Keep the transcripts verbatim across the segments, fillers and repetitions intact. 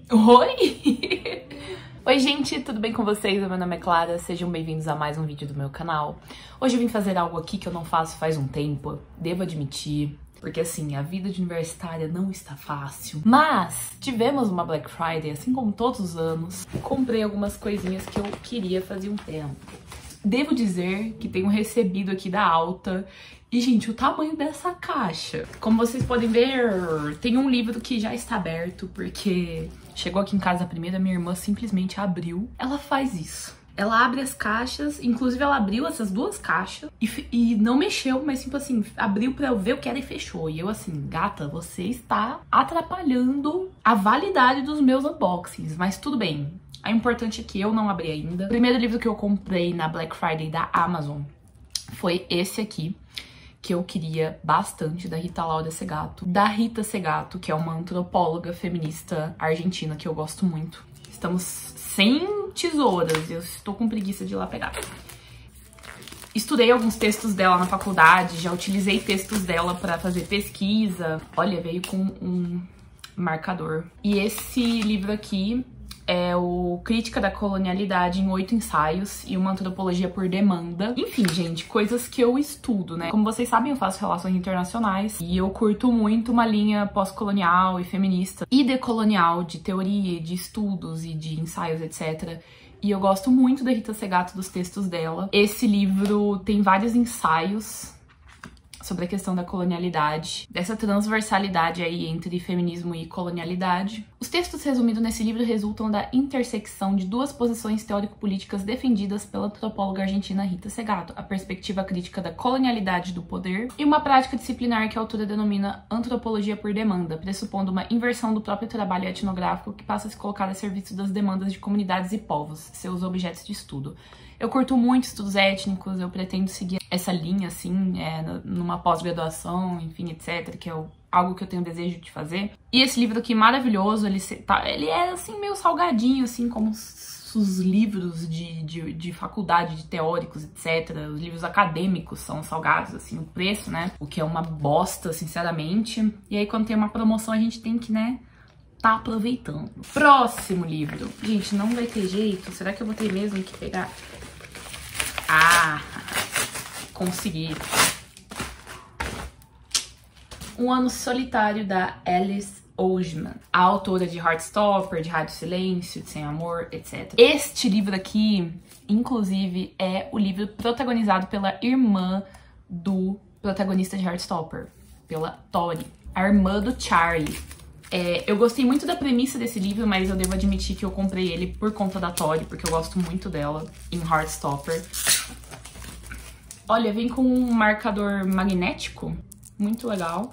Oi! Oi gente, tudo bem com vocês? Meu nome é Clara, sejam bem-vindos a mais um vídeo do meu canal. Hoje eu vim fazer algo aqui que eu não faço faz um tempo, devo admitir, porque assim, a vida de universitária não está fácil. Mas tivemos uma Black Friday, assim como todos os anos, comprei algumas coisinhas que eu queria fazer um tempo. Devo dizer que tenho recebido aqui da Alta. E, gente, o tamanho dessa caixa. Como vocês podem ver, tem um livro que já está aberto, porque chegou aqui em casa a primeira, minha irmã simplesmente abriu. Ela faz isso. Ela abre as caixas, inclusive ela abriu essas duas caixas e, e não mexeu, mas tipo assim, abriu pra eu ver o que era e fechou. E eu assim, gata, você está atrapalhando a validade dos meus unboxings, mas tudo bem. O importante é que eu não abri ainda. O primeiro livro que eu comprei na Black Friday da Amazon foi esse aqui, que eu queria bastante, da Rita Lauda Segatto. Da Rita Segatto, que é uma antropóloga feminista argentina que eu gosto muito. Estamos sem tesouras, eu estou com preguiça de ir lá pegar. Estudei alguns textos dela na faculdade, já utilizei textos dela para fazer pesquisa. Olha, veio com um marcador. E esse livro aqui é o Crítica da Colonialidade em Oito Ensaios e uma Antropologia por Demanda. Enfim, gente, coisas que eu estudo, né? Como vocês sabem, eu faço relações internacionais e eu curto muito uma linha pós-colonial e feminista e decolonial de teoria, de estudos e de ensaios, etcétera. E eu gosto muito da Rita Segatto, dos textos dela. Esse livro tem vários ensaios sobre a questão da colonialidade, dessa transversalidade aí entre feminismo e colonialidade. Os textos resumidos nesse livro resultam da intersecção de duas posições teórico-políticas defendidas pela antropóloga argentina Rita Segatto, a perspectiva crítica da colonialidade do poder e uma prática disciplinar que a autora denomina antropologia por demanda, pressupondo uma inversão do próprio trabalho etnográfico que passa a se colocar a serviço das demandas de comunidades e povos, seus objetos de estudo. Eu curto muito estudos étnicos, eu pretendo seguir essa linha, assim, é, numa pós-graduação, enfim, etcétera, que é o, algo que eu tenho desejo de fazer. E esse livro aqui, maravilhoso, ele, tá, ele é, assim, meio salgadinho, assim, como os, os livros de, de, de faculdade, de teóricos, etcétera. Os livros acadêmicos são salgados, assim, o preço, né? O que é uma bosta, sinceramente. E aí, quando tem uma promoção, a gente tem que, né, tá aproveitando. Próximo livro. Gente, não vai ter jeito. Será que eu vou ter mesmo que pegar? Ah, consegui. Um Ano Solitário, da Alice Oseman, a autora de Heartstopper, de Rádio Silêncio, de Sem Amor, etcétera. Este livro aqui, inclusive, é o livro protagonizado pela irmã do protagonista de Heartstopper, pela Tori, a irmã do Charlie. É, eu gostei muito da premissa desse livro, mas eu devo admitir que eu comprei ele por conta da Tori, porque eu gosto muito dela em Heartstopper. Olha, vem com um marcador magnético, muito legal.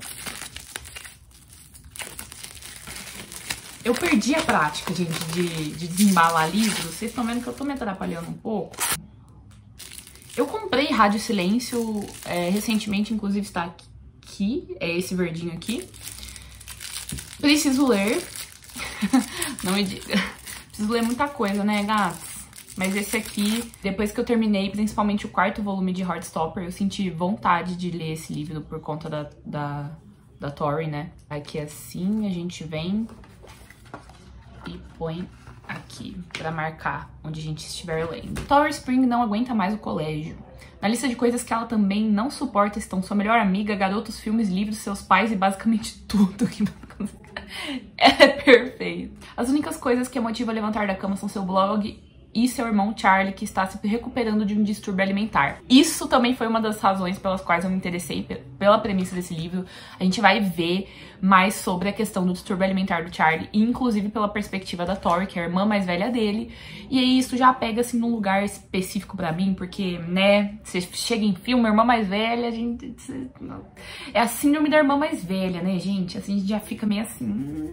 Eu perdi a prática, gente, de, de desembalar livros. Vocês estão vendo que eu tô me atrapalhando um pouco. Eu comprei Rádio Silêncio é, recentemente, inclusive está aqui, é esse verdinho aqui. Preciso ler. Não me diga. Preciso ler muita coisa, né, gatos? Mas esse aqui, depois que eu terminei, principalmente o quarto volume de Heartstopper, eu senti vontade de ler esse livro por conta da, da, da Tori, né? Aqui assim, a gente vem e põe aqui pra marcar onde a gente estiver lendo. Tori Spring não aguenta mais o colégio. Na lista de coisas que ela também não suporta estão sua melhor amiga, garotos, filmes, livros, seus pais e basicamente tudo que é perfeito. As únicas coisas que a motiva a levantar da cama são seu blog e seu irmão Charlie, que está se recuperando de um distúrbio alimentar. Isso também foi uma das razões pelas quais eu me interessei pela premissa desse livro. A gente vai ver mais sobre a questão do distúrbio alimentar do Charlie, inclusive pela perspectiva da Tori, que é a irmã mais velha dele. E aí isso já pega, assim, num lugar específico pra mim, porque, né, você chega em filme, a irmã mais velha, a gente... é a síndrome da irmã mais velha, né, gente? Assim, a gente já fica meio assim...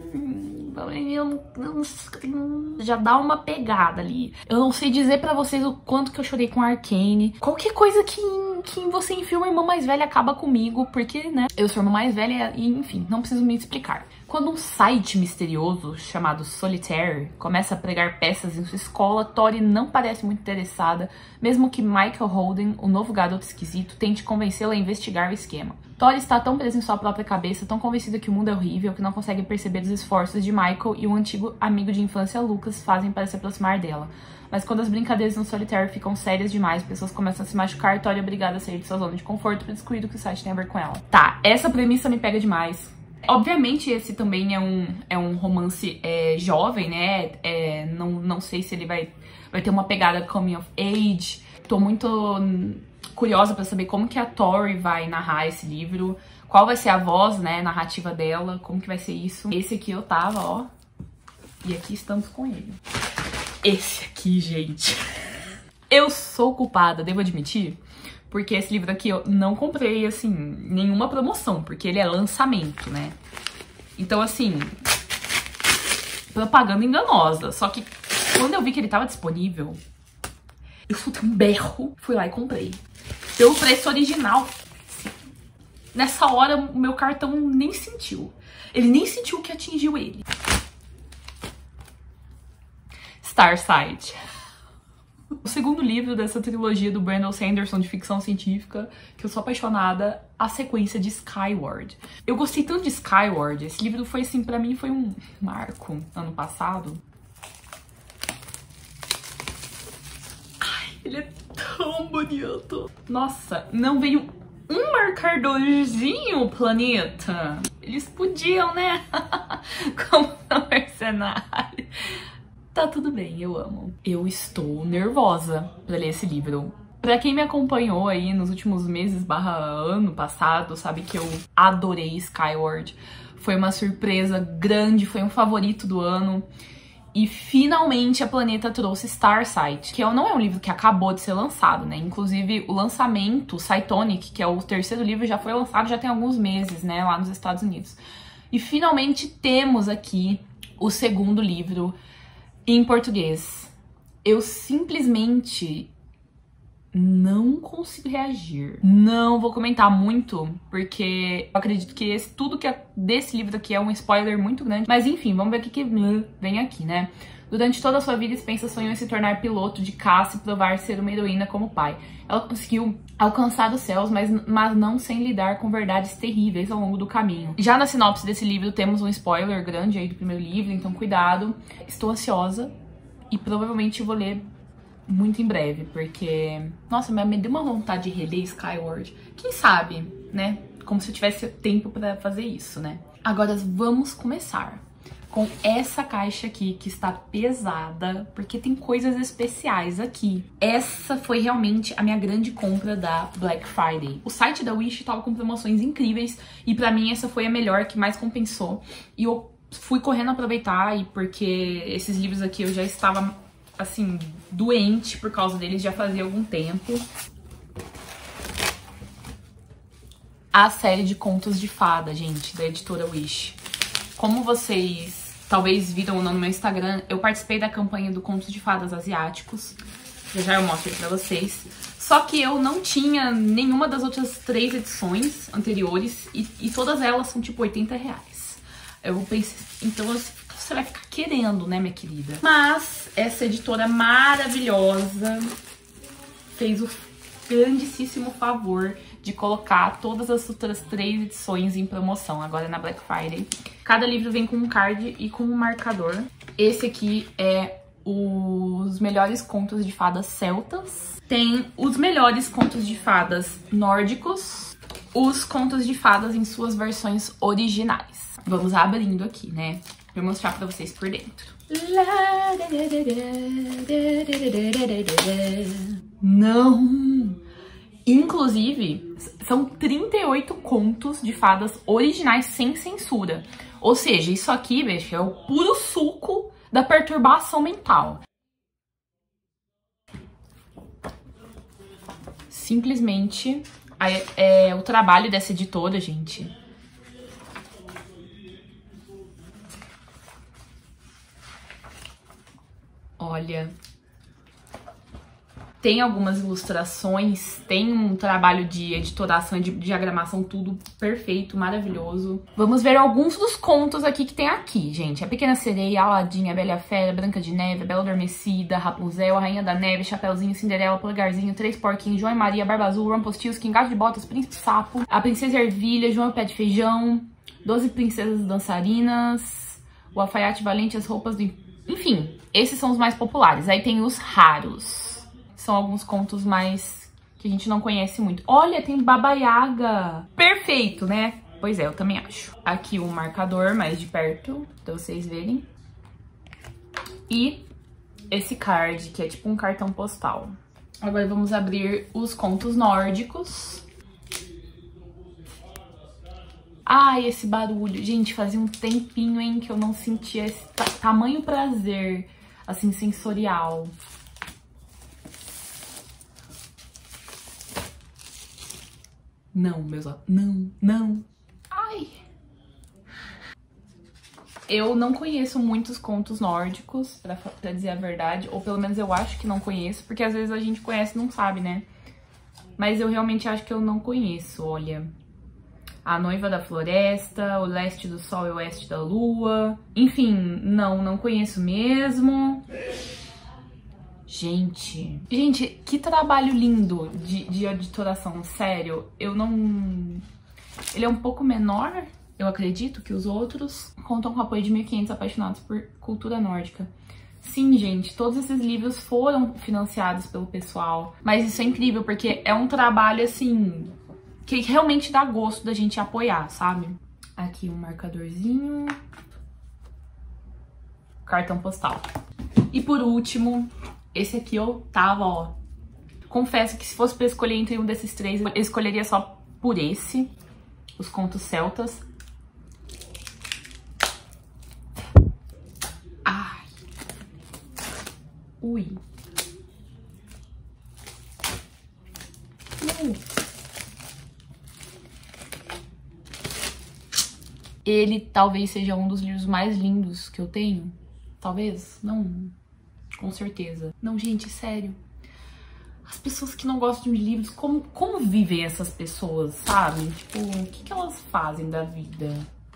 já dá uma pegada ali. Eu não sei dizer pra vocês o quanto que eu chorei com Arcane. Qualquer coisa que, que você enfia uma irmã mais velha acaba comigo, porque, né, eu sou a irmã mais velha e, enfim, não preciso me explicar. Quando um site misterioso chamado Solitaire começa a pregar peças em sua escola, Tori não parece muito interessada, mesmo que Michael Holden, o novo garoto esquisito, tente convencê-la a investigar o esquema. Tori está tão presa em sua própria cabeça, tão convencida que o mundo é horrível, que não consegue perceber os esforços de Michael e o antigo amigo de infância Lucas fazem para se aproximar dela. Mas quando as brincadeiras no Solitaire ficam sérias demais, pessoas começam a se machucar, Tori é obrigada a sair de sua zona de conforto para descobrir o que o site tem a ver com ela. Tá, essa premissa me pega demais. Obviamente esse também é um, é um romance é, jovem, né? É, não, não sei se ele vai, vai ter uma pegada coming of age. Tô muito curiosa pra saber como que a Tori vai narrar esse livro. Qual vai ser a voz, né, narrativa dela. Como que vai ser isso. Esse aqui eu tava, ó. E aqui estamos com ele. Esse aqui, gente. Eu sou culpada, devo admitir. Porque esse livro aqui eu não comprei, assim, nenhuma promoção, porque ele é lançamento, né? Então, assim, propaganda enganosa. Só que quando eu vi que ele tava disponível, eu soltei um berro, fui lá e comprei. Pelo preço original. Nessa hora, o meu cartão nem sentiu. Ele nem sentiu o que atingiu ele. Starside. O segundo livro dessa trilogia do Brandon Sanderson de ficção científica, que eu sou apaixonada, a sequência de Skyward. Eu gostei tanto de Skyward, esse livro foi assim, pra mim foi um marco ano passado. Ai, ele é tão bonito. Nossa, não veio um marcadorzinho, planeta. Eles podiam, né? Como mercenário. Tá tudo bem, eu amo. Eu estou nervosa pra ler esse livro. Pra quem me acompanhou aí nos últimos meses barra ano passado, sabe que eu adorei Skyward. Foi uma surpresa grande, foi um favorito do ano. E finalmente a Planeta trouxe Starsight, que não é um livro que acabou de ser lançado, né? Inclusive o lançamento, Cytonic, que é o terceiro livro, já foi lançado já tem alguns meses, né? Lá nos Estados Unidos. E finalmente temos aqui o segundo livro em português. Eu simplesmente não consigo reagir. Não vou comentar muito, porque eu acredito que esse, tudo que é desse livro aqui é um spoiler muito grande. Mas enfim, vamos ver o que, que vem aqui, né? Durante toda a sua vida, Spencer sonhou em se tornar piloto de caça e provar ser uma heroína como o pai. Ela conseguiu alcançar os céus, mas, mas não sem lidar com verdades terríveis ao longo do caminho. Já na sinopse desse livro temos um spoiler grande aí do primeiro livro, então cuidado. Estou ansiosa e provavelmente vou ler muito em breve, porque... Nossa, mas me deu uma vontade de reler Skyward. Quem sabe, né? Como se eu tivesse tempo pra fazer isso, né? Agora vamos começar com essa caixa aqui, que está pesada, porque tem coisas especiais aqui. Essa foi realmente a minha grande compra da Black Friday. O site da Wish tava com promoções incríveis, e pra mim essa foi a melhor, que mais compensou. E eu fui correndo aproveitar, e porque esses livros aqui eu já estava, assim, doente por causa deles já fazia algum tempo. A série de contos de fada, gente, da editora Wish. Como vocês talvez viram ou não no meu Instagram, eu participei da campanha do Contos de Fadas Asiáticos. Já já eu mostro pra vocês. Só que eu não tinha nenhuma das outras três edições anteriores e, e todas elas são tipo oitenta reais. Eu pensei, então você vai ficar querendo, né, minha querida? Mas essa editora maravilhosa fez o grandíssimo favor de colocar todas as outras três edições em promoção, agora na Black Friday. Cada livro vem com um card e com um marcador. Esse aqui é os melhores contos de fadas celtas. Tem os melhores contos de fadas nórdicos. Os contos de fadas em suas versões originais. Vamos abrindo aqui, né? Vou mostrar pra vocês por dentro. Não! Inclusive, são trinta e oito contos de fadas originais sem censura. Ou seja, isso aqui, bicho, é o puro suco da perturbação mental. Simplesmente é, é o trabalho dessa editora, gente. Olha... Tem algumas ilustrações, tem um trabalho de editoração e de diagramação, tudo perfeito, maravilhoso. Vamos ver alguns dos contos aqui que tem aqui, gente. A Pequena Sereia, Aladinha, a Bela Fera, Branca de Neve, a Bela Adormecida, Rapunzel, a Rainha da Neve, Chapeuzinho, Cinderela, Polegarzinho, Três Porquinhos, João e Maria, Barba Azul, Rumpelstiltskin, Gato de Botas, Príncipe Sapo, a Princesa Ervilha, João e o Pé de Feijão, Doze Princesas Dançarinas, o Alfaiate Valente, as Roupas do... Enfim, esses são os mais populares. Aí tem os raros. São alguns contos mais que a gente não conhece muito. Olha, tem Baba Yaga. Perfeito, né? Pois é, eu também acho. Aqui o marcador mais de perto, pra vocês verem. E esse card, que é tipo um cartão postal. Agora vamos abrir os contos nórdicos. Ai, esse barulho. Gente, fazia um tempinho, hein, que eu não sentia esse tamanho prazer, assim, sensorial. Não, meus olhos. Não, não. Ai. Eu não conheço muitos contos nórdicos, pra, pra dizer a verdade. Ou pelo menos eu acho que não conheço, porque às vezes a gente conhece e não sabe, né? Mas eu realmente acho que eu não conheço, olha. A Noiva da Floresta, O Leste do Sol e o Oeste da Lua. Enfim, não, não conheço mesmo. Gente, gente, que trabalho lindo de, de editoração, sério. Eu não... Ele é um pouco menor, eu acredito, que os outros. Contam com o apoio de mil e quinhentos apaixonados por cultura nórdica. Sim, gente, todos esses livros foram financiados pelo pessoal. Mas isso é incrível, porque é um trabalho, assim, que realmente dá gosto da gente apoiar, sabe? Aqui um marcadorzinho. Cartão postal. E por último... Esse aqui eu tava, ó. Confesso que se fosse pra escolher entre um desses três, eu escolheria só por esse. Os contos celtas. Ai. Ui. Uh. Ele talvez seja um dos livros mais lindos que eu tenho. Talvez, não... Com certeza. Não, gente, sério. As pessoas que não gostam de livros, como, como vivem essas pessoas, sabe? Tipo, o que, que elas fazem da vida?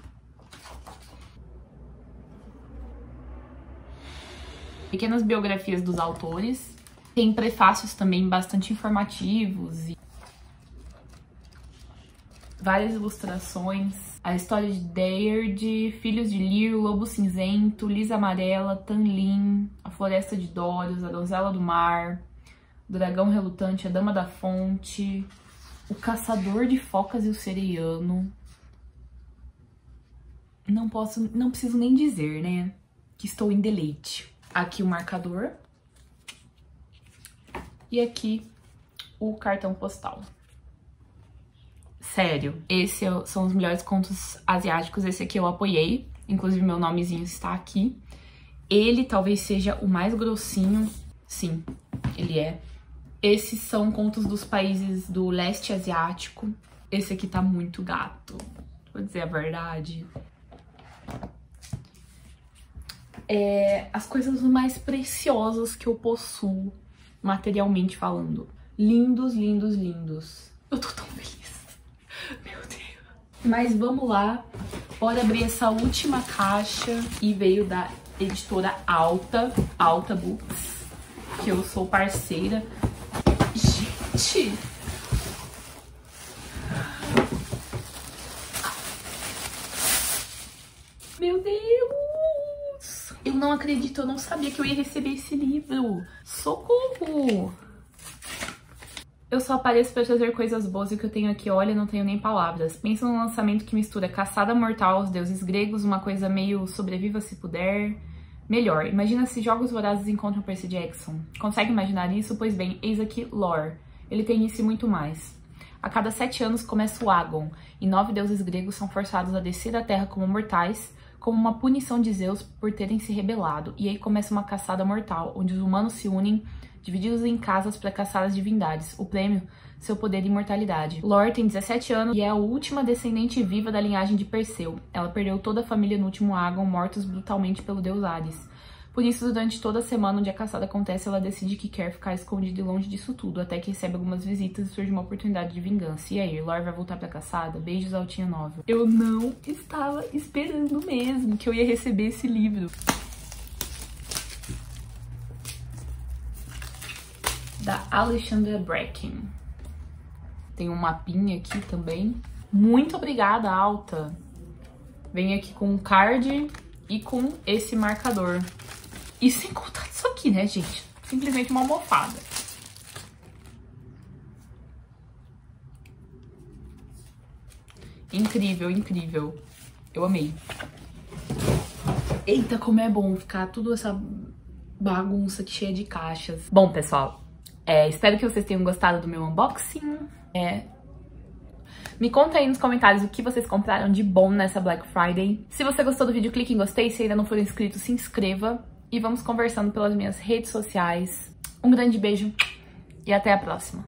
Pequenas biografias dos autores. Tem prefácios também bastante informativos. E várias ilustrações. A história de Deirdre, Filhos de Lir, Lobo Cinzento, Lisa Amarela, Tanlin, A Floresta de Dórios, A Donzela do Mar, O Dragão Relutante, A Dama da Fonte, O Caçador de Focas e o Sereiano. Não posso, não preciso nem dizer, né, que estou em deleite. Aqui o marcador. E aqui o cartão postal. Sério, esses são os melhores contos asiáticos, esse aqui eu apoiei, inclusive meu nomezinho está aqui. Ele talvez seja o mais grossinho, sim, ele é. Esses são contos dos países do leste asiático, esse aqui tá muito gato, vou dizer a verdade. É, as coisas mais preciosas que eu possuo, materialmente falando. Lindos, lindos, lindos. Eu tô tão feliz. Meu Deus. Mas vamos lá. Bora abrir essa última caixa. E veio da editora Alta. Alta Books. Que eu sou parceira. Gente. Meu Deus. Eu não acredito. Eu não sabia que eu ia receber esse livro. Socorro. Eu só apareço pra trazer coisas boas e o que eu tenho aqui, olha, não tenho nem palavras. Pensa num lançamento que mistura caçada mortal aos deuses gregos, uma coisa meio sobreviva se puder. Melhor, imagina se Jogos Vorazes encontram Percy Jackson. Consegue imaginar isso? Pois bem, eis aqui Lore. Ele tem isso e muito mais. A cada sete anos começa o Agon, e nove deuses gregos são forçados a descer à Terra como mortais, como uma punição de Zeus por terem se rebelado. E aí começa uma caçada mortal, onde os humanos se unem, divididos em casas para caçar as divindades. O prêmio, seu poder de imortalidade. Lore tem dezessete anos e é a última descendente viva da linhagem de Perseu. Ela perdeu toda a família no último Agon, mortos brutalmente pelo deus Hades. Por isso, durante toda a semana onde a caçada acontece, ela decide que quer ficar escondida e longe disso tudo, até que recebe algumas visitas e surge uma oportunidade de vingança. E aí, Lore vai voltar pra caçada? Beijos, Altinha Nova. Eu não estava esperando mesmo que eu ia receber esse livro. Da Alexandra Bracken. Tem um mapinha aqui também. Muito obrigada, Alta. Vem aqui com um card e com esse marcador. E sem contar isso aqui, né, gente? Simplesmente uma almofada. Incrível, incrível. Eu amei. Eita, como é bom ficar tudo essa bagunça aqui cheia de caixas. Bom, pessoal, é, espero que vocês tenham gostado do meu unboxing. É... Me conta aí nos comentários o que vocês compraram de bom nessa Black Friday. Se você gostou do vídeo, clique em gostei. Se ainda não for inscrito, se inscreva. E vamos conversando pelas minhas redes sociais. Um grande beijo e até a próxima.